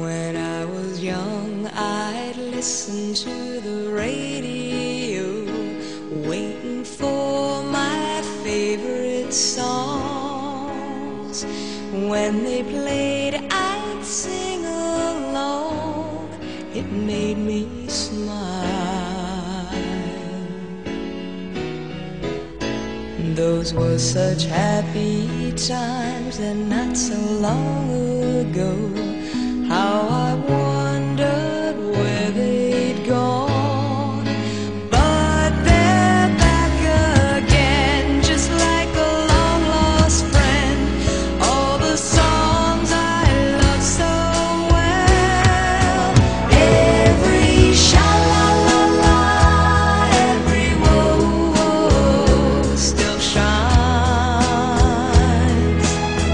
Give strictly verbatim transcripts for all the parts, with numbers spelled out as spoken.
When I was young, I'd listen to the radio, waiting for my favorite songs. When they played, I'd sing along. It made me smile. Those were such happy times, and not so long ago. How I wondered where they'd gone. But they're back again, just like a long-lost friend. All the songs I love so well. Every sha-la-la-la, every whoa-whoa still shines.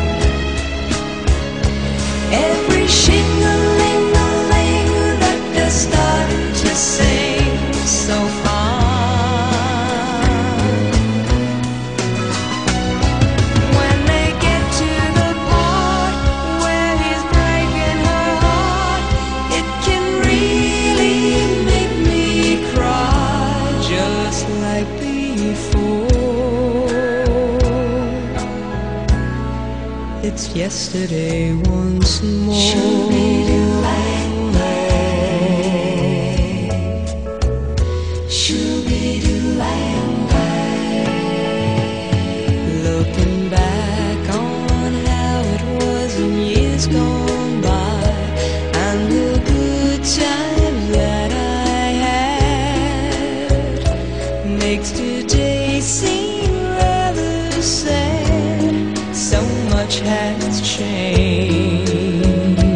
Every shing-a-ling-a-ling that they're starting to sing so fine. When they get to the part where he's breaking her heart, it can really make me cry, just like before. It's yesterday once more. Looking back on how it was in years gone by, and the good times that I had, makes today seem rather sad. So much has changed.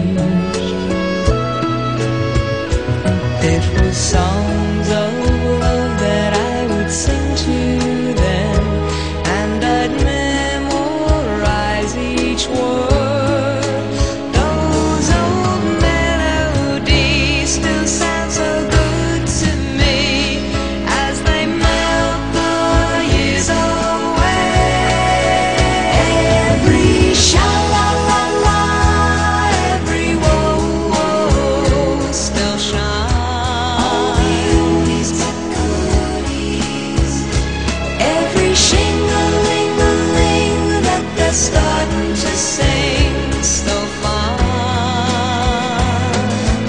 It was songs of love that I would sing to them, and I'd memorize each word. Those old melodies still sound so good to me as they melt the years away. Every sha-la-la-la, every whoa-whoa still shines. Every shing-a-ling-a-ling that they're starting to sing so fine.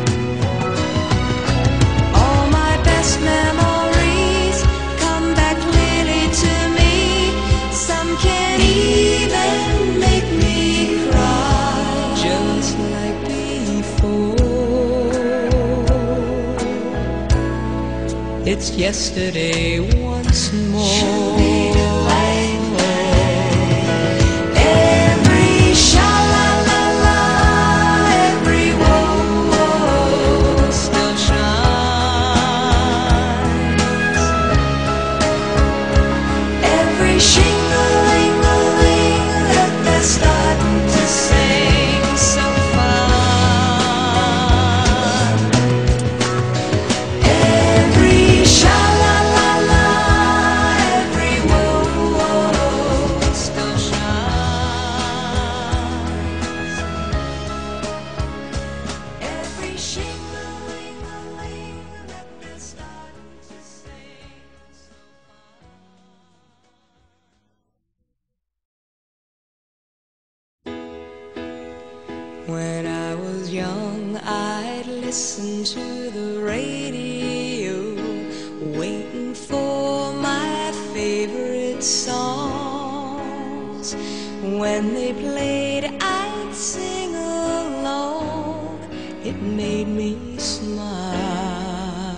All my best memories come back clearly to me. Some can even make me cry, just like before. It's yesterday once more. Every sha-la-la-la, every whoa-whoa still shines. Every shing-a-ling-a-ling that they're starting to sing so fine. Every sha-la-la-la, every whoa-whoa still shines. Every shing-a-ling-a-ling that they're starting to sing so fine. When I was young, I'd listen to the radio, waiting for my favorite songs. When they played, I'd sing along. It made me smile.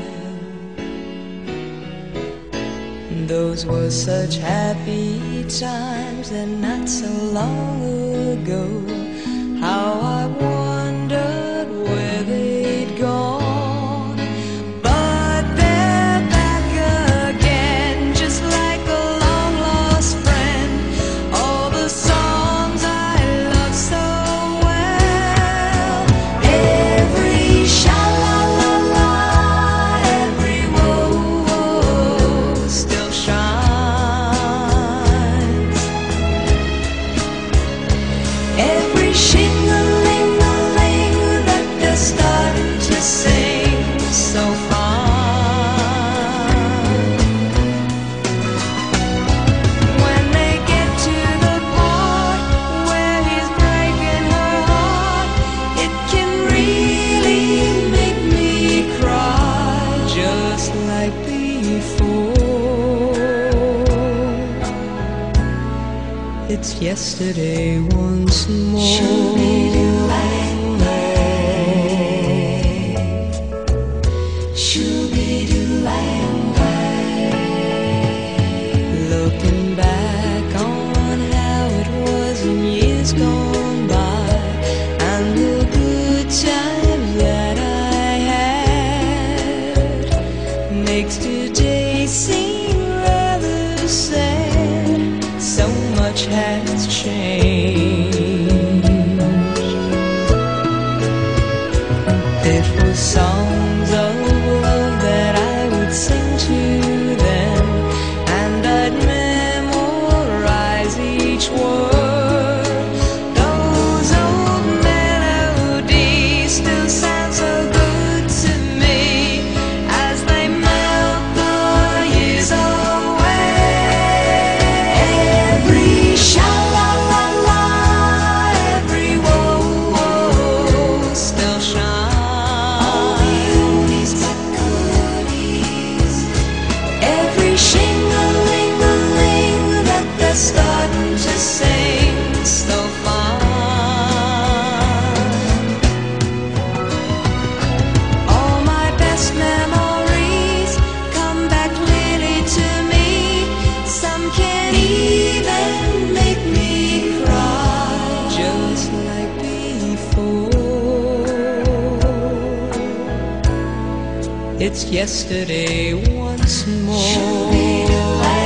Those were such happy times, and not so long ago. How I wondered where they'd gone. But they're back again, just like a long-lost friend. All the songs I love so well. Every sha-la-la-la, every whoa-whoa still shines. Every shing-a-ling-a-ling yesterday once more. Looking back on how it was in years gone by, and the good times that I had, makes today seem rather sad. So much has changed. It was songs of love that I would sing to them, and I'd memorize each word. Those old melodies still sound so good to me as they melt the years away. Every sha-la-la-la, every whoa-whoa still shines. All the oldies but goodies, every shing-a-ling-a-ling that they're starting to sing still fine. All my best memories come back clearly to me. Some can even make me cry, just like before. It's yesterday once more.